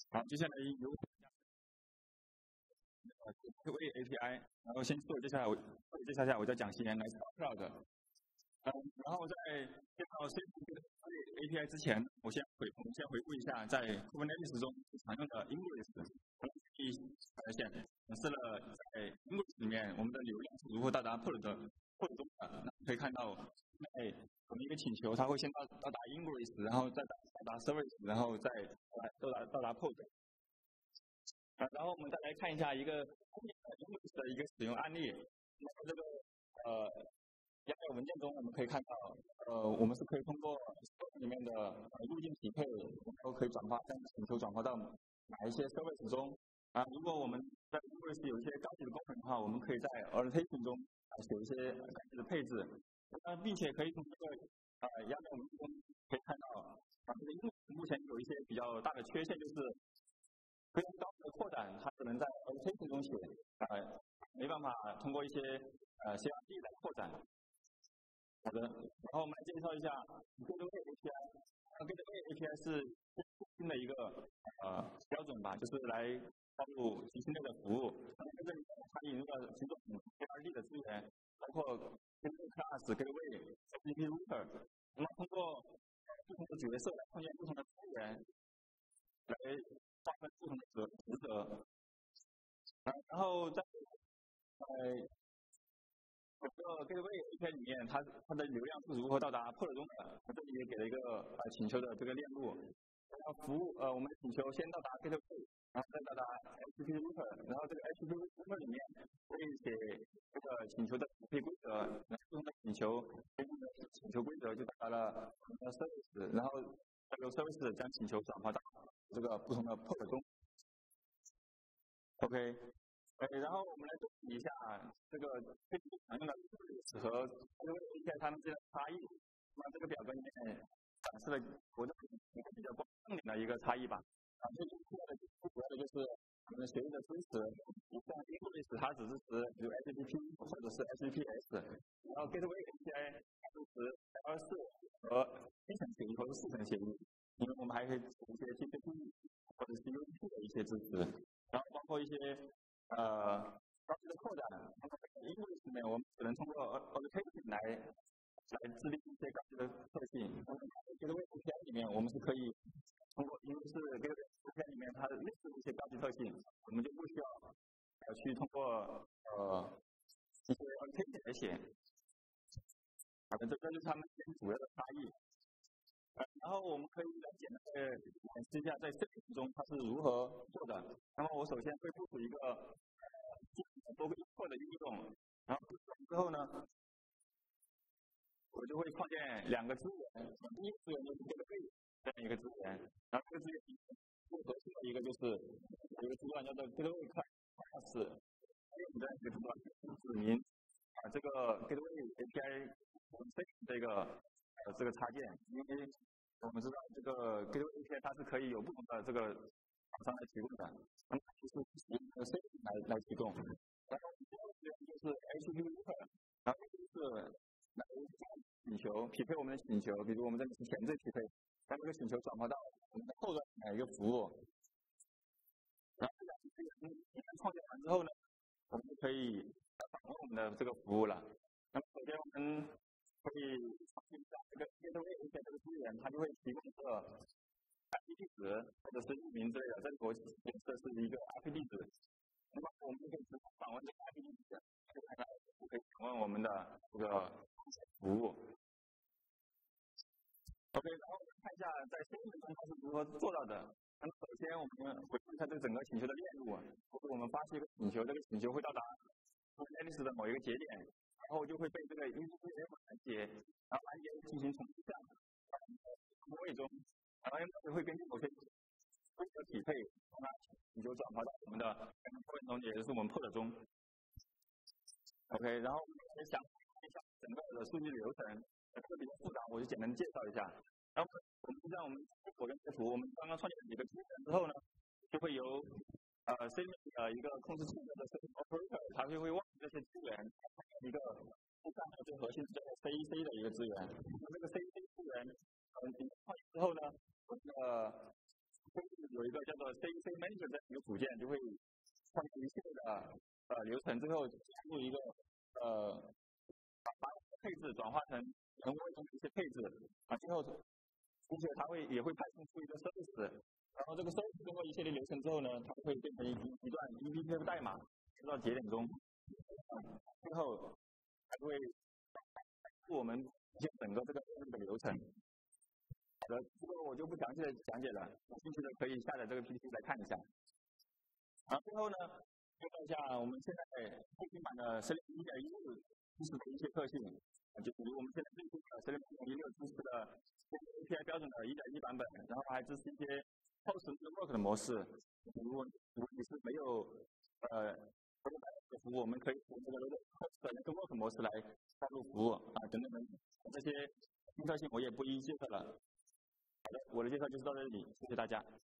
好，接下来由Gateway API， 然后先自我介绍一下我在讲席来聊 Cloud。然后在介绍 Gateway API 之前，我们先回顾一下在 Kubernetes 中常用的 Ingress。显示了在 Ingress 里面我们的流量是如何到达 pod 中的。可以看到，我们一个请求它会先到达 Ingress， 然后再到达 Service， 然后再到达 pod。然后我们再来看一下一个 Ingress 的一个使用案例。那么这个YAML 文件中我们可以看到，我们是可以通过里面的路径匹配，然后可以将请求转化到哪一些 service 中。如果我们在 Ingress 有一些高级的功能的话，我们可以在 authentication 中写一些高级的配置，并且可以从这个YAML 文件中可以看到，这个 Ingress 目前有一些比较大的缺陷，就是非常高级的扩展，它只能在 authentication 中写，没办法通过一些CRD 来扩展。好的，然后我们来介绍一下 Gateway API。Gateway API 是新的一个标准吧，就是来导入集群类的服务。在这里它引入了几种 CRD 的资源，包括 Gateway Class、Gateway、FTP Router。那么通过不同的角色来创建不同的资源，来划分不同的职责。然后在整个 Gateway API 里面，它的流量是如何到达 pod 中的？这里也给了一个请求的这个链路。我们的请求先到达 Gateway， 然后再到达 HTTP Router， 然后这个 HTTP Router 里面可以写这个请求的匹配规则，然后不同的请求规则就到达了我们的 service， 然后再由 service 将请求转化到这个不同的 pod 中。OK。然后我们来对比一下这个最常用的 Ingress 和 Gateway API 它们之间的差异。那这个表格里面展示了我的一个比较重点的一个差异吧。最主要的就是我们协议的支持，像 Ingress 它只支持比如 HTTP 或者是 HTTPS， 然后 Gateway API 它支持 L4 和一层协议或者4层协议，因为我们还可以支持一些 TCP 或者是 UDP 的一些支持，然后包括一些高级的扩展。Ingress 里面我们只能通过 authentication 来制定一些高级的特性。Gateway API 里面我们是可以通过，因为是 Gateway API 里面它类似的一些高级特性，我们就不需要去通过一些 authentication 来写。好的，这就是它们主要的差异。然后我们可以来简单的演示一下在 Cilium 中它是如何做的。那么我首先会部署一个多个扩的应用，然后之后呢，我就会创建2个资源，第一个资源就是 Gateway 这样一个资源，然后这个资源最核心的一个就是有一个资源叫做 Gateway Class， 这样一个资源指明这个 Gateway API 这个插件，因为我们知道这个 Gateway API 它是可以有不同的这个厂商来提供的，那么就是用这个 Cilium 来提供。然后第二个资源就是 HTTP Router， 然后就是来请求匹配我们的请求，比如我们这里是前置匹配，将这个请求转化到我们的后端哪一个服务。然后这2个资源一旦创建完之后呢，我们就可以访问我们的这个服务了。那么首先我们可以创建一下这个 Gateway API 这个资源，它就会提供一个 IP 地址或者是域名之类的，这里我显示的是一个 IP 地址。那么我们就可以直接访问这个 IP 地址，就可以访问我们的这个服务。OK， 然后我们看一下在 Cilium 中它是如何做到的。那么首先我们回顾一下这整个请求的链路，就是我们发起一个请求，这个请求会到达 Kubernetes 的某一个节点，然后就会被这个 Istio 拦截，然后拦截进行重复向位中，然后会根据某些规则匹配，你就转化到我们的位中，也就是我们 pod 中。OK， 然后我们来想一下整个的数据流程，这个比较复杂，我就简单介绍一下。然后我们像我们左边这个图，我们刚刚创建了几个资源之后呢，就会由Cilium 的一个控制器的 operator， 它就会忘记这些资源，一个最上最核心的叫做 CEC 的一个资源。那这个 CEC 资源创建之后呢，有一个叫做 C CEC Manager 这个组件就会创建一系列的流程，最后进入一个把配置转化成人为中的一些配置最后并且它也会派送出一个 service， 然后这个 service 经过一系列流程之后呢，它会变成一段 EVPF 代码输到节点中，最后还会我们整个这个流程。好的，这个我就不详细的讲解了，有兴趣的可以下载这个 PPT 来看一下。最后呢，介绍一下我们现在最新版的Cilium 1.16支持的一些特性，就比如我们现在最新的Cilium 1.16支持的 API 标准的 1.1 版本，然后还支持一些 Host Network 的模式，比如你是没有服务，我们可以用这个 Host Network 模式来导入服务等等等，这些新特性我也不一一介绍了。好的，我的介绍就是到这里，谢谢大家。